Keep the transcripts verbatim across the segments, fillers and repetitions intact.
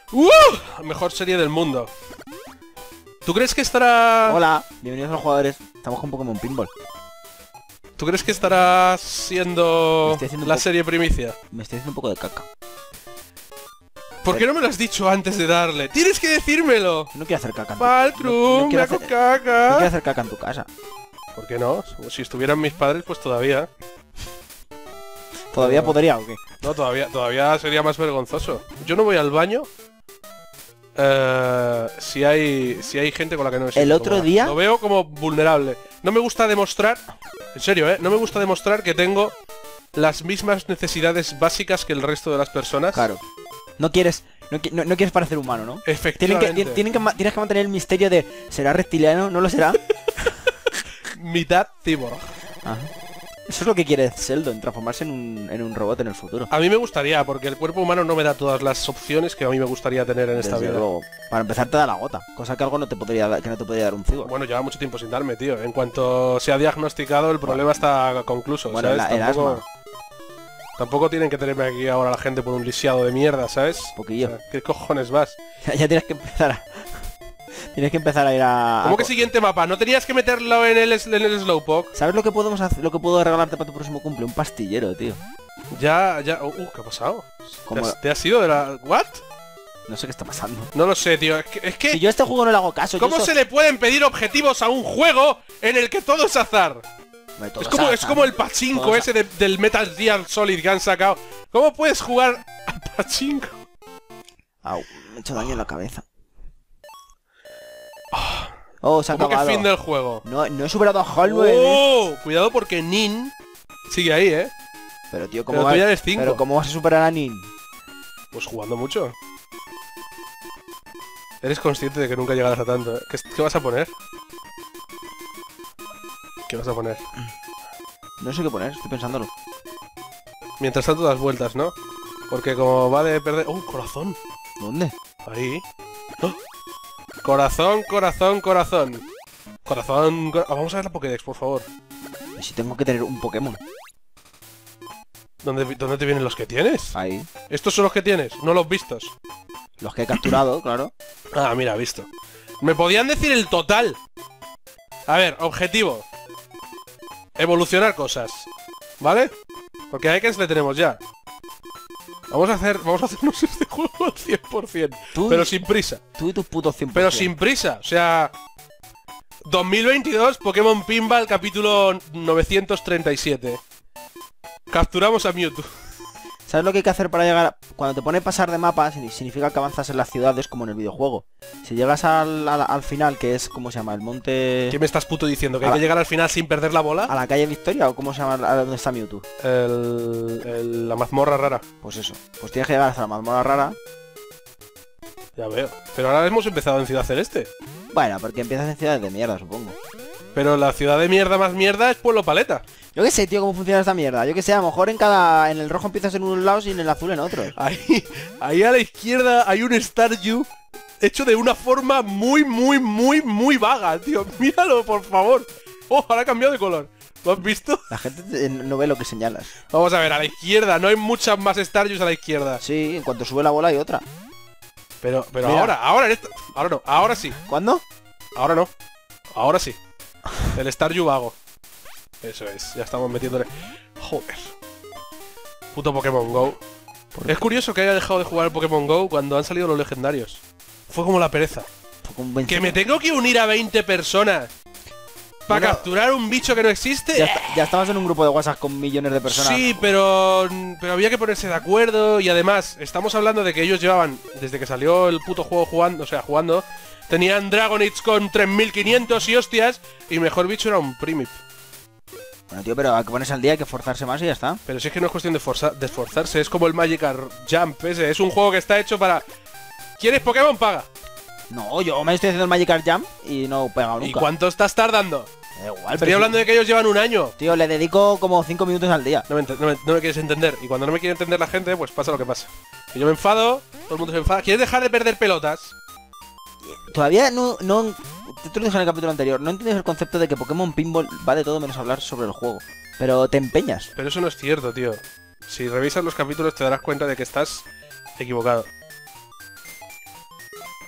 ¡Uh! Mejor serie del mundo. ¿Tú crees que estará... Hola, bienvenidos a los jugadores. Estamos con Pokémon Pinball. ¿Tú crees que estará siendo haciendo la un po- serie primicia? Me estoy haciendo un poco de caca. ¿Por qué no me lo has dicho antes de darle? ¡Tienes que decírmelo! No quiero hacer caca en tu... ¡Paltrum! no ¡Me quiero hago hacer- No caca! quiero hacer caca en tu casa. ¿Por qué no? Si estuvieran mis padres, pues todavía. ¿Todavía No. podría o qué? No, todavía, todavía sería más vergonzoso. Yo no voy al baño eh, si hay si hay gente con la que no me siento El otro cómoda. día- Lo veo como vulnerable. No me gusta demostrar... En serio, ¿eh? No me gusta demostrar que tengo las mismas necesidades básicas que el resto de las personas. Claro. No quieres... No, qui- no- no quieres parecer humano, ¿no? Tienen que, Efectivamente. ti- tienen que, ma- tienes que mantener el misterio de... ¿Será reptiliano? ¿No lo será? Mitad cyborg. Ajá. Eso es lo que quiere Sheldon, transformarse en un, en un robot en el futuro. A mí me gustaría, porque el cuerpo humano no me da todas las opciones que a mí me gustaría tener en esta Desde vida. luego. Para empezar te da la gota, cosa que algo no te podría dar, que no te podría dar un cyborg. Bueno, lleva mucho tiempo sin darme, tío. En cuanto se ha diagnosticado, el problema está concluso, Bueno, ¿sabes? la- el tampoco, asma. tampoco tienen que tenerme aquí ahora la gente por un lisiado de mierda, ¿sabes? Poquillo. O sea, ¿qué cojones vas? Ya tienes que empezar a... Tienes que empezar a ir a... ¿Cómo a- que siguiente mapa? ¿No tenías que meterlo en el, en el Slowpoke? ¿Sabes lo que podemos hacer? Lo que puedo regalarte para tu próximo cumple? Un pastillero, tío. Ya, ya... Uh, ¿qué ha pasado? ¿Te Como- has, te has ido de la... ¿What? No sé qué está pasando. No lo sé, tío. Es que... Es que Si yo a este juego no le hago caso, ¿Cómo yo se le pueden pedir objetivos a un juego en el que todo es azar? Me todo Es como, es salta. como el pachinko Todo ese de- del Metal Gear Solid que han sacado. ¿Cómo puedes jugar al pachinko? Au, me he hecho daño en la cabeza. Oh, se ha ¿Cómo que acabado. fin del juego? No, no he superado a Hollow, ¿eh? ¡Oh! Cuidado porque Nin sigue ahí, ¿eh? Pero tío, ¿cómo Pero vas... tú ya eres cinco. Pero ¿cómo vas a superar a Nin? Pues jugando mucho. Eres consciente de que nunca llegarás a tanto, ¿eh? ¿Qué, qué vas a poner? ¿Qué vas a poner? No sé qué poner, estoy pensándolo. Mientras tanto das vueltas, ¿no? Porque como va de perder... ¡Oh, corazón! ¿Dónde? Ahí. ¡Oh! Corazón, corazón, corazón. Corazón... cor- ah, vamos a ver la Pokédex, por favor. ¿Y si tengo que tener un Pokémon? ¿Dónde, ¿Dónde te vienen los que tienes? Ahí. ¿Estos son los que tienes? No los vistos. Los que he capturado, claro. Ah, mira, visto. ¿Me podían decir el total? A ver, objetivo. Evolucionar cosas. ¿Vale? Porque a Ekans le tenemos ya. Vamos a hacer... Vamos a hacernos este juego al cien por cien. Tú, Pero sin prisa. tú y tus putos cien por Pero cien. sin prisa. O sea... dos mil veintidós, Pokémon Pinball, capítulo novecientos treinta y siete. Capturamos a Mewtwo. ¿Sabes lo que hay que hacer para llegar a... Cuando te pone pasar de mapa, signi- significa que avanzas en las ciudades como en el videojuego. Si llegas al, al, al final, que es, ¿cómo se llama? El monte... ¿Qué me estás puto diciendo? ¿Que hay A que la- llegar al final sin perder la bola? ¿A la calle Victoria o cómo se llama? ¿A dónde está Mewtwo? El, el- la mazmorra rara. Pues eso. Pues tienes que llegar hasta la mazmorra rara. Ya veo. Pero ahora hemos empezado en Ciudad Celeste. Bueno, porque empiezas en ciudades de mierda, supongo. Pero la ciudad de mierda más mierda es Pueblo Paleta. Yo qué sé, tío, cómo funciona esta mierda. Yo qué sé, a lo mejor en cada... En el rojo empiezas en unos lados y en el azul en otros. Ahí, ahí a la izquierda hay un Staryu hecho de una forma muy, muy, muy, muy vaga, tío. Míralo, por favor. Oh, ahora ha cambiado de color. ¿Lo has visto? La gente te- no ve lo que señalas. Vamos a ver, a la izquierda. No hay muchas más Staryus a la izquierda. Sí, en cuanto sube la bola hay otra. Pero, pero Mira. ahora, ahora en esta... Ahora no, ahora sí. ¿Cuándo? Ahora no. Ahora sí. El Staryu vago. Eso es, ya estamos metiéndole... Joder. Puto Pokémon Go. Es curioso que haya dejado de jugar al Pokémon Go cuando han salido los legendarios. Fue como la pereza. Un buen Que me chico. tengo que unir a veinte personas para Bueno, capturar un bicho que no existe. Ya, está- ya estabas en un grupo de WhatsApp con millones de personas. Sí, pero pero había que ponerse de acuerdo y además estamos hablando de que ellos llevaban desde que salió el puto juego jugando, o sea, jugando, tenían Dragonites con tres mil quinientos y hostias y mejor bicho era un Primip. Bueno, tío, pero hay que ponerse al día, hay que forzarse más y ya está. Pero si es que no es cuestión de, forza- de esforzarse, es como el Magikarp Jump ese, es un juego que está hecho para... ¿Quieres Pokémon? Paga. No, yo me estoy haciendo el Magikarp Jump y no he pegado ¿Y nunca. cuánto estás tardando? Da igual, Estoy pero hablando sí. de que ellos llevan un año. Tío, le dedico como cinco minutos al día. No me, ent- no, me, no me quieres entender. Y cuando no me quiere entender la gente, pues pasa lo que pasa. Que yo me enfado, todo el mundo se enfada. ¿Quieres dejar de perder pelotas? Todavía no... no te lo dije en el capítulo anterior. No entiendes el concepto de que Pokémon Pinball va de todo menos hablar sobre el juego. Pero te empeñas. Pero eso no es cierto, tío. Si revisas los capítulos te darás cuenta de que estás equivocado.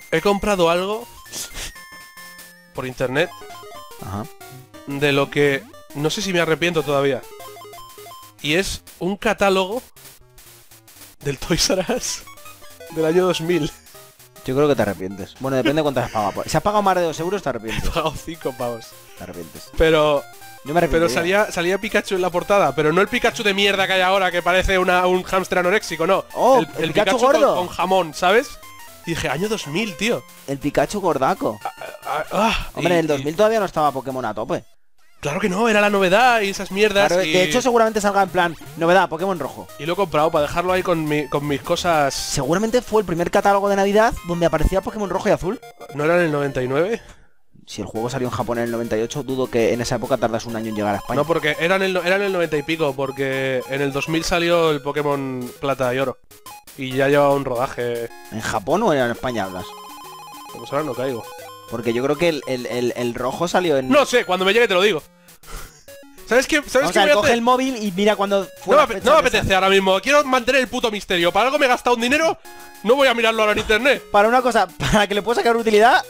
he comprado algo por internet Ajá. de lo que no sé si me arrepiento todavía. Y es un catálogo del Toys R Us del año dos mil. Yo creo que te arrepientes. Bueno, depende de cuánto has pagado. Si has pagado más de dos euros, te He arrepientes. pagado cinco pavos. Te arrepientes. Pero... Yo me arrepiento. Pero salía, salía Pikachu en la portada, pero no el Pikachu de mierda que hay ahora, que parece una, un hámster anoréxico, no. Oh, el, el Pikachu gordo. Con, con jamón, ¿sabes? Y dije, año dos mil, tío. El Pikachu gordaco. Ah, ah, Hombre, y- en el dos mil y- todavía no estaba Pokémon a tope. Claro que no, era la novedad y esas mierdas. Claro, y, de hecho, seguramente salga en plan, novedad, Pokémon rojo. y lo he comprado para dejarlo ahí con, mi- con mis cosas. Seguramente fue el primer catálogo de Navidad donde aparecía Pokémon rojo y azul. ¿No era en el noventa y nueve? Si el juego salió en Japón en el noventa y ocho, dudo que en esa época tardas un año en llegar a España. No, porque era en, el, era en el noventa y pico, porque en el dos mil salió el Pokémon Plata y Oro. Y ya llevaba un rodaje. ¿En Japón o en España hablas? Pues ahora no caigo. Porque yo creo que el, el- el- el rojo salió en... No sé, cuando me llegue te lo digo. ¿Sabes qué? ¿Sabes O qué sea, voy a coge hacer? el móvil y mira cuando fue No la me, ape- fecha no me que apetece ahora mismo. Quiero mantener el puto misterio. Para algo me he gastado un dinero. No voy a mirarlo ahora en internet. sale. Para una cosa, para que le pueda sacar utilidad...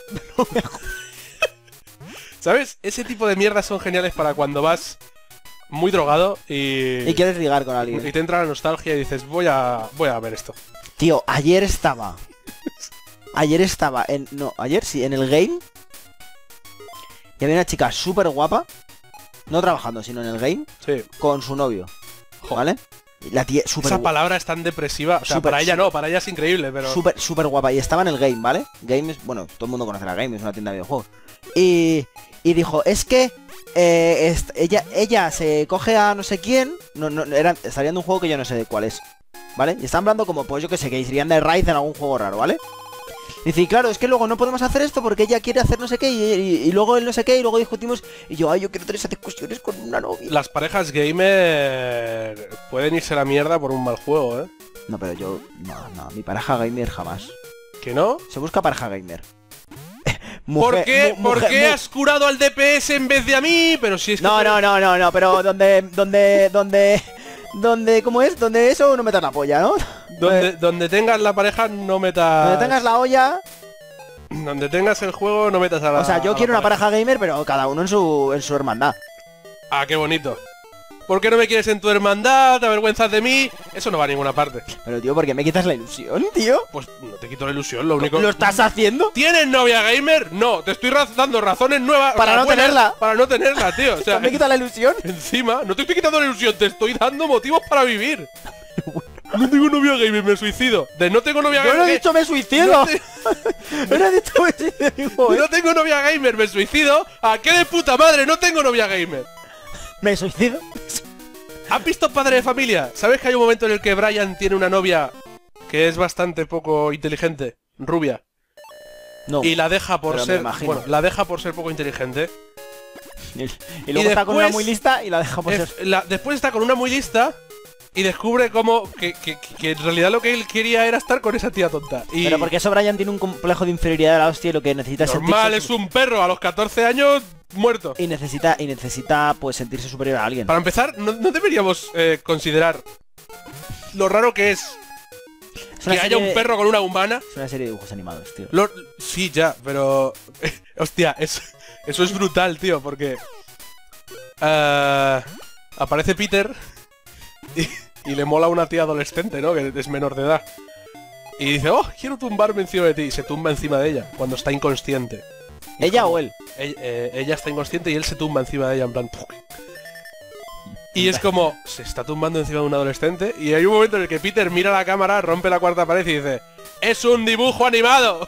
¿Sabes? Ese tipo de mierdas son geniales para cuando vas muy drogado y... y quieres ligar con y alguien. te entra la nostalgia y dices, voy a, voy a ver esto. Tío, ayer estaba... Ayer estaba en... No, ayer sí, en el game. Y había una chica súper guapa. No trabajando, sino en el game. Sí. Con su novio. Jo. ¿Vale? Y la tía súper Esa gu- palabra es tan depresiva. O sea, Súper, para ella súper. no, para ella es increíble, pero... súper, súper guapa. Y estaba en el game, ¿vale? Game es... Bueno, todo el mundo conoce la game, es una tienda de videojuegos. Y... Y dijo, es que... eh, est- ella, ella se coge a no sé quién. No, no, era, estarían de un juego que yo no sé de cuál es. ¿Vale? Y están hablando como, pues yo que sé, que irían de raíz en algún juego raro, ¿vale? Dice, y claro, es que luego no podemos hacer esto porque ella quiere hacer no sé qué y, y- y luego él no sé qué y luego discutimos y yo, ay, yo quiero tener esas discusiones con una novia. Las parejas gamer pueden irse a la mierda por un mal juego, ¿eh? No, pero yo, no, no, mi pareja gamer jamás. ¿Que no? Se busca pareja gamer. ¿Por qué, mu- ¿por mujer- qué mu- has curado al D P S en vez de a mí? Pero si es que... No, tú- no, no, no, no, pero donde, donde, donde, donde, ¿cómo es? Donde eso no metas la polla, ¿no? Donde, donde tengas la pareja no metas... Donde tengas la olla. Donde tengas el juego no metas a la... O sea, yo a la quiero una pareja gamer, pero cada uno en su, en su hermandad. Ah, qué bonito. ¿Por qué no me quieres en tu hermandad? ¿Te avergüenzas de mí? Eso no va a ninguna parte. Pero tío, ¿por qué me quitas la ilusión, tío? Pues no te quito la ilusión, lo único... ¿Lo estás haciendo? ¿Tienes novia gamer? No, te estoy raz- dando razones nuevas... Para no buenas tenerla. Para no tenerla, tío. O sea, ¿Me quitas la ilusión? encima, no te estoy quitando la ilusión, te estoy dando motivos para vivir. No tengo novia gamer, me suicido. De no tengo novia Yo gamer... no he ¿qué? dicho me suicido. No te- Yo no he dicho me suicido, hijo, ¿eh? No tengo novia gamer, me suicido. ¿A qué de puta madre no tengo novia gamer? ¿Me suicido? ¿Has visto Padre de Familia? ¿Sabes que hay un momento en el que Brian tiene una novia que es bastante poco inteligente, rubia, No. y la deja por pero me ser, imagino. bueno, la deja por ser poco inteligente? Y, y luego y está con una después- muy lista y la deja por ser... Es- la- después está con una muy lista y descubre como que, que- que en realidad lo que él quería era estar con esa tía tonta. Y Pero porque eso Brian tiene un complejo de inferioridad de la hostia y lo que necesita es normal, sentirse... es un perro a los catorce años muerto. Y necesita, y necesita pues sentirse superior a alguien. Para empezar, no, no deberíamos eh, considerar lo raro que es Es una que haya serie un de- perro con una humana. Es una serie de dibujos animados, tío. Lo- sí, ya, pero... hostia, es- eso es brutal, tío, porque... eh, aparece Peter y, y le mola una tía adolescente, ¿no? Que es menor de edad. Y dice, oh, quiero tumbarme encima de ti. Y se tumba encima de ella, cuando está inconsciente. Y ¿Ella como- o él? Ella, eh, ella está inconsciente y él se tumba encima de ella, en plan... ¡puf! Y es como, se está tumbando encima de un adolescente. Y hay un momento en el que Peter mira la cámara, rompe la cuarta pared y dice, ¡es un dibujo animado!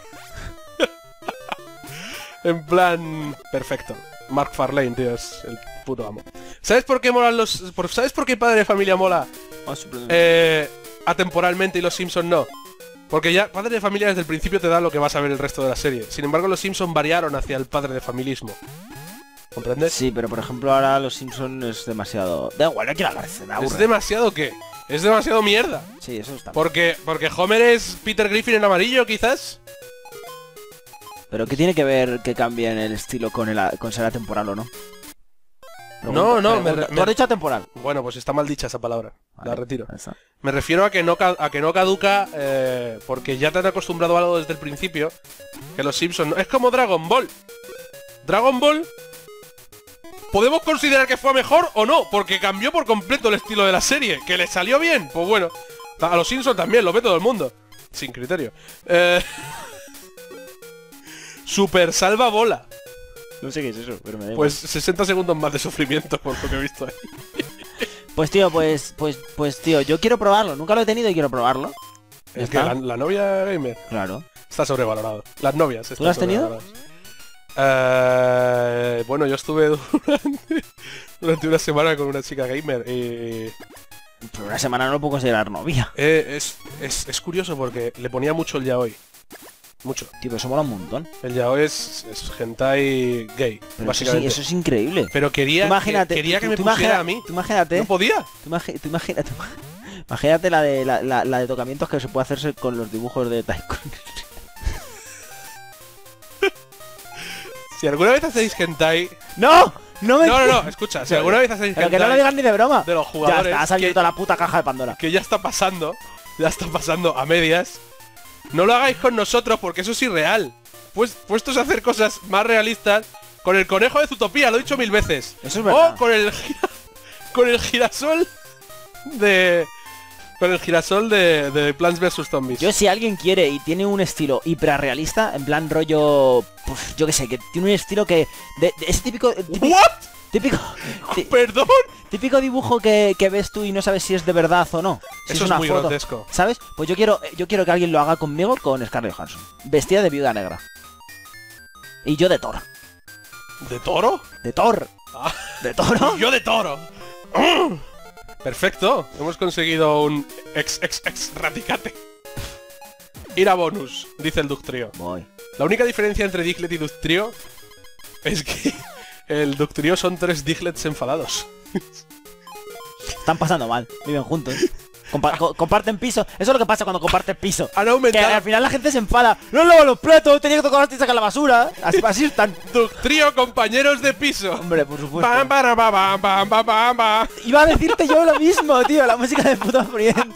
En plan, perfecto. Mark Farlane, tío, es el puto amo. ¿Sabes por qué molan los... por- ¿Sabes por qué Padre de Familia mola eh, atemporalmente y los Simpsons no? Porque ya Padre de Familia desde el principio te da lo que vas a ver el resto de la serie. Sin embargo, los Simpsons variaron hacia el padre de familismo. ¿Comprendes? Sí, pero por ejemplo ahora los Simpsons es demasiado... Da igual, no quiero hablar, se me ¿Es aburre. demasiado qué? Es demasiado mierda. Sí, eso está... Porque, porque Homer es Peter Griffin en amarillo, quizás. Pero ¿qué tiene que ver que cambien el estilo con, el, con ser atemporal o no? No, no, me, Pregunta. me- Tú has dicho temporal. Bueno, pues está mal dicha esa palabra. La Vale, retiro. ahí está. Me refiero a que no, ca- a que no caduca eh, porque ya te han acostumbrado a algo desde el principio. Que los Simpsons... no- es como Dragon Ball. Dragon Ball... ¿Podemos considerar que fue mejor o no? Porque cambió por completo el estilo de la serie. ¿Que le salió bien? Pues bueno. A los Simpsons también, lo ve todo el mundo. Sin criterio. Eh... Super salva bola. No sé qué es eso, pero me da Pues sesenta segundos más de sufrimiento por lo que he visto ahí. Pues tío, pues, pues, pues tío, yo quiero probarlo. Nunca lo he tenido y quiero probarlo. Ya Es que está. la, la novia gamer Claro. está sobrevalorado. Las novias están ¿Tú lo has tenido? sobrevaloradas. Eh, bueno, yo estuve durante, durante una semana con una chica gamer y Pero una semana no lo puedo considerar novia. eh, es, es, es curioso porque le ponía mucho el yaoi. Mucho. Tío, pero eso mola un montón. El yaoi es, es hentai gay, Pero eso, sí- básicamente. eso es increíble. Pero quería, Tú imagínate, que, quería que tú- me tú pusiera imagina- a mí. Tú imagínate. No podía. Tú, imagi- tú imagínate. Imagínate la de la, la, la de tocamientos que se puede hacerse con los dibujos de Taiko. Si alguna vez hacéis hentai... ¡No! ¡No me No, no, no, escucha. Si alguna vez hacéis Pero que no lo hentai digas ni de broma. de los Ya jugadores... está, ha salido que- toda la puta caja de Pandora. que ya está pasando, ya está pasando a medias. No lo hagáis con nosotros porque eso es irreal. Pues puestos a hacer cosas más realistas con el conejo de Zootopía, lo he dicho mil veces. Eso es verdad. O con el gira- con el girasol de con el girasol de, de Plants versus. Zombies. Yo si alguien quiere y tiene un estilo hiperrealista, en plan rollo, pues, yo qué sé, que tiene un estilo que de, de ese típico típico What? típico, ti- Perdón. típico dibujo que, que ves tú y no sabes si es de verdad o no. Si Eso es una muy foto, grotesco. ¿sabes? Pues yo quiero yo quiero que alguien lo haga conmigo con Scarlett Johansson, vestida de viuda negra. Y yo de Thor. ¿De toro? De Thor. Ah. ¿De toro? Y yo de toro. Perfecto. Hemos conseguido un ex ex ex raticate. Ir a bonus, dice el Ductrio. Voy. La única diferencia entre Diglett y Ductrio es que el Ductrio son tres Diglets enfadados. Están pasando mal. Viven juntos. Compa- co- comparten piso. Eso es lo que pasa cuando compartes piso. Han Que aumentado. al final la gente se enfada. No lavo los platos, tenía que tocar y sacar la basura. Así, así están. Ductrio, compañeros de piso. Hombre, por supuesto. Pam, para, pa, pam, pam, pam, pam, pam. Iba a decirte yo lo mismo, tío. La música de puto Friends.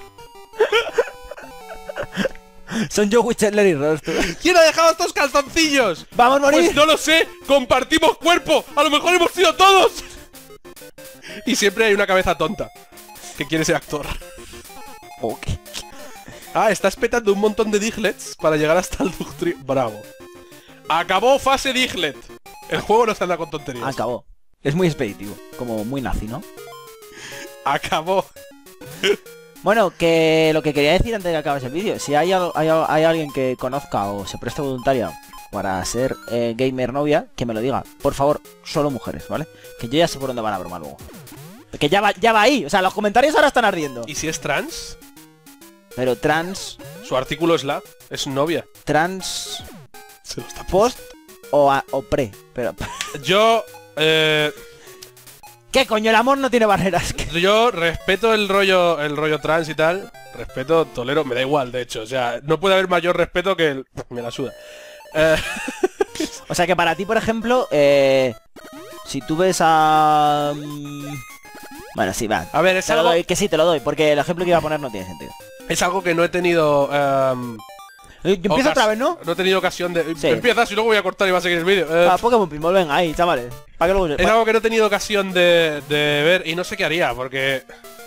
Son Joe Chandler y Ross, tú. ¿Quién ha dejado estos calzoncillos? ¡Vamos a morir! Pues no lo sé, compartimos cuerpo. A lo mejor hemos sido todos. Y siempre hay una cabeza tonta que quiere ser actor. Ok. Ah, estás petando un montón de Diglets para llegar hasta el Ductrio. Bravo. Acabó fase Diglett. El juego no se anda con tonterías. Acabó. Es muy expeditivo. Como muy nazi, ¿no? Acabó. Bueno, que lo que quería decir antes de que acabes el vídeo. Si hay, al- hay, al- hay alguien que conozca o se preste voluntaria para ser eh, gamer novia, que me lo diga. Por favor, solo mujeres, ¿vale? Que yo ya sé por dónde van a broma luego. Que ya va, ya va ahí. O sea, los comentarios ahora están ardiendo. ¿Y si es trans? Pero trans... Su artículo es la. Es novia. Trans... Se lo está Post o, a- o pre. Pero... Yo... Eh, ¿Qué coño? El amor no tiene barreras. yo respeto el rollo el rollo trans y tal. Respeto, tolero, me da igual, de hecho. O sea, no puede haber mayor respeto que el... Me la suda. Eh, O sea que para ti, por ejemplo, eh, si tú ves a... mm, Bueno, sí, va. a ver, es Te lo algo, doy, que sí, te lo doy, porque el ejemplo que iba a poner no tiene sentido. es algo que no he tenido... em, Eh, Yo empiezo ocas- otra vez, ¿no? No he tenido ocasión de... Sí. Empiezas y luego voy a cortar y va a seguir el vídeo. Eh, Ah, Pokémon Pinball, venga, ahí, chavales. Para que luego... es algo que no he tenido ocasión de, de ver y no sé qué haría, porque...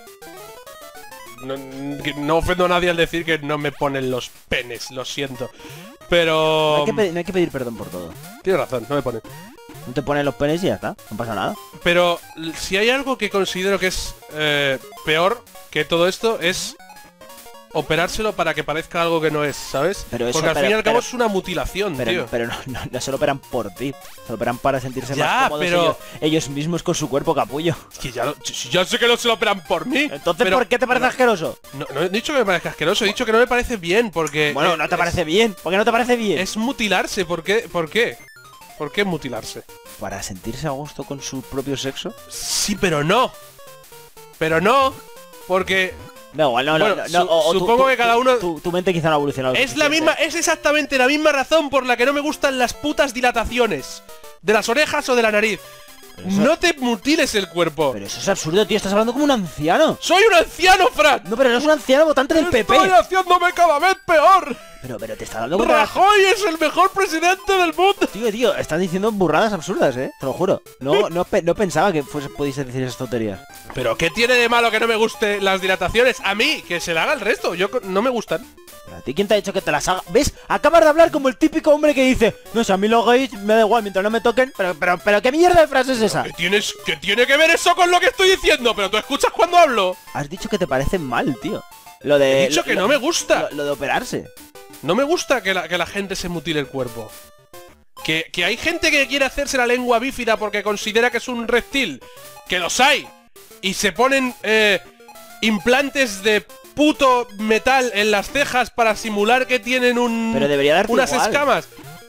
No, que no ofendo a nadie al decir que no me ponen los penes, lo siento. No Pero... hay, que pedir, no hay que pedir perdón por todo. Tienes razón, no me ponen. No te ponen los penes y ya está, no pasa nada. Pero l- si hay algo que considero que es eh, peor que todo esto es operárselo para que parezca algo que no es, ¿sabes? Pero eso- Porque al pero- fin y al cabo pero- es una mutilación, Pero, tío. pero no, no, no se lo operan por ti, se lo operan para sentirse Ya, más cómodos pero- ellos, ellos mismos con su cuerpo capullo. Es que ya, lo- si ya sé que no se lo operan por mí. Entonces, pero- ¿por qué te parece asqueroso? No, no he dicho que me parezca asqueroso, he dicho que no me parece bien, porque... Bueno, eh, no te es- parece bien. ¿Por qué no te parece bien? Es mutilarse, ¿por qué? ¿Por qué? ¿Por qué mutilarse? Para sentirse a gusto con su propio sexo. Sí, pero no. Pero no, porque No, igual no, no, Bueno, no, su- no, o- o tu- supongo tu- que cada tu- uno- Tu, tu mente quizá no ha evolucionado. lo es la suficiente. misma, es exactamente la misma razón por la que no me gustan las putas dilataciones de las orejas o de la nariz. Eso- No te mutiles el cuerpo. Pero eso es absurdo, tío. Estás hablando como un anciano. ¡Soy un anciano, Fran! No, pero eres un anciano votante del P P. ¡Estoy haciéndome cada vez peor! Pero, pero te está dando contra la... ¡Rajoy es el mejor presidente del mundo! Tío, tío, estás diciendo burradas absurdas, eh. Te lo juro. No, no, pe- no pensaba que fuese, pudiese decir esas tonterías. ¿Pero qué tiene de malo que no me guste las dilataciones? A mí, que se la haga el resto. Yo co- no me gustan. ¿A ti quién te ha dicho que te las haga? ¿Ves? Acabas de hablar como el típico hombre que dice: no sé, a mí los gays me da igual mientras no me toquen. Pero, pero, pero, ¿qué mierda de frase es esa? ¿Qué, tienes, ¿Qué tiene que ver eso con lo que estoy diciendo? ¿Pero tú escuchas cuando hablo? Has dicho que te parece mal, tío. Lo de... He dicho lo- que lo- no me gusta. Lo, lo de operarse. No me gusta que la, que la gente se mutile el cuerpo. Que, que hay gente que quiere hacerse la lengua bífida porque considera que es un reptil. Que los hay. Y se ponen eh, implantes de puto metal en las cejas para simular que tienen un... Pero debería darte unas igual. escamas.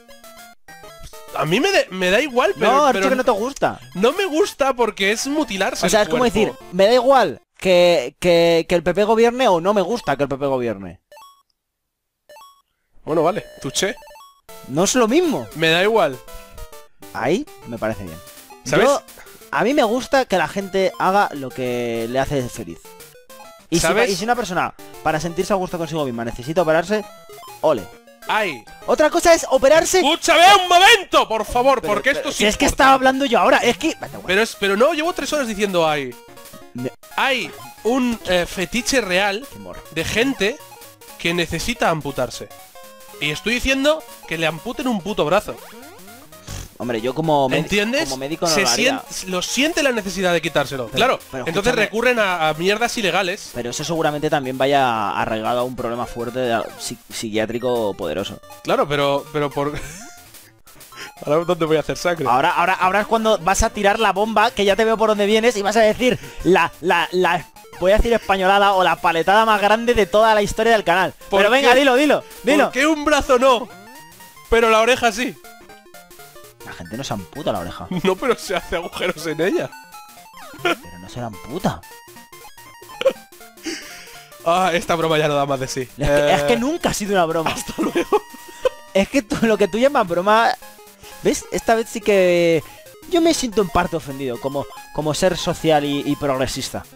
A mí me, de- me da igual, pero, No, has pero dicho que no te gusta. no me gusta porque es mutilarse O sea, el es como cuerpo. decir, me da igual que, que, que el P P gobierne o no me gusta que el P P gobierne. Bueno, vale, tuché. No es lo mismo. Me da igual. Ahí me parece bien. ¿Sabes? Yo- a mí me gusta que la gente haga lo que le hace feliz. Y si, ¿Sabes? y si una persona, para sentirse a gusto consigo misma, necesita operarse, ole. ¡Ay! Otra cosa es operarse... ¡Escúchame un momento, por favor! Pero- porque pero- esto sí si es que importa. estaba hablando yo ahora, es que... Da igual. Pero, es, pero no, llevo tres horas diciendo hay. Me- Hay un eh, fetiche real Qué morro. de gente que necesita amputarse. Y estoy diciendo que le amputen un puto brazo. Hombre, yo como, med- ¿Entiendes? como médico no Se lo haría. sien- lo siente la necesidad de quitárselo. claro, pero entonces escúchame. recurren a, a mierdas ilegales. Pero eso seguramente también vaya arraigado a un problema fuerte de- psi- psiquiátrico poderoso. Claro, pero, pero por... Ahora dónde voy a hacer sangre. Ahora, ahora, ahora es cuando vas a tirar la bomba, que ya te veo por dónde vienes, y vas a decir la, la, la, voy a decir españolada o la paletada más grande de toda la historia del canal. ¿Por Pero venga, qué? dilo, dilo, dilo. ¿Por qué un brazo no? Pero la oreja sí. La gente no se amputa la oreja, No, pero se hace agujeros en ella. pero no se la amputa. Ah, esta broma ya no da más de sí. Es, que, es Eh, que nunca ha sido una broma. Hasta luego. Es que tú- lo que tú llamas broma... ¿Ves? Esta vez sí que... Yo me siento en parte ofendido como, como ser social y, y progresista.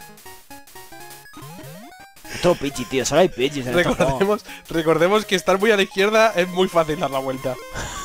Todo pichi, tío. Solo hay pichis en este juego. Recordemos, recordemos que estar muy a la izquierda es muy fácil dar la vuelta.